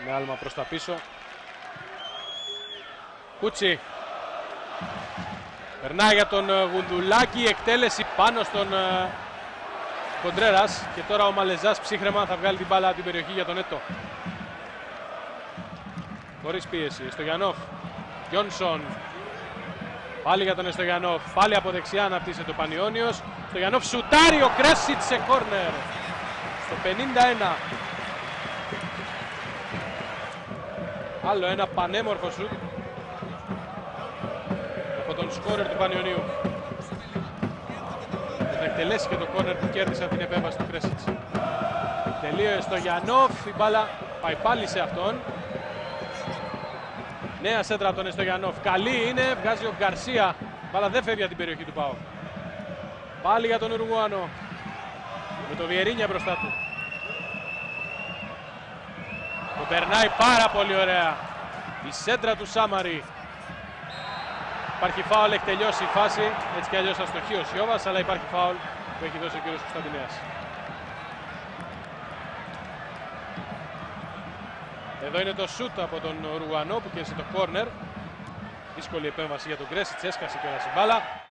Με άλμα προς τα πίσω. Κούτσι. Περνάει για τον Γουνδουλάκη, εκτέλεση πάνω στον Κοντρέρας. Και τώρα ο Μαλεζάς ψύχρεμα θα βγάλει την μπάλα από την περιοχή για τον Έτο. Χωρίς πίεση, Στογιανόφ. Γιόνσον. Πάλι για τον Εστογιανόφ. Πάλι από δεξιά αναπτύσσεται ο Πανιώνιος. Στογιανόφ σουτάρει, ο Κρέσιτς σε κόρνερ. Στο 51. Άλλο ένα πανέμορφο σουτ από τον σκόρερ του Πανιωνίου. Θα εκτελέσει και το κόρνερ που κέρδισε από την επέμβαση του Κρέσιτς. Τελείωσε στο Γιαννόφ, η μπάλα πάει πάλι σε αυτόν. Νέα σέντρα από τον Εστογιανόφ. Καλή είναι, βγάζει ο Γκαρσία. Μπάλα δεν φεύγει από την περιοχή του ΠΑΟΚ. Πάλι για τον Ουρουγουάνο. Με το Βιερίνια μπροστά του. Το περνάει πάρα πολύ ωραία. Η σέντρα του Σάμαρη. Υπάρχει φάουλ, έχει τελειώσει η φάση. Έτσι κι αλλιώς θα στοχεί ο Σιώβας, αλλά υπάρχει φάουλ που έχει δώσει ο κύριος Κωνσταντινέας. Εδώ είναι το σούτ από τον Ουρουγουανό που κέρδισε το κόρνερ. Δύσκολη επέμβαση για τον Κρέσιτς, έσκασε κιόλας η μπάλα.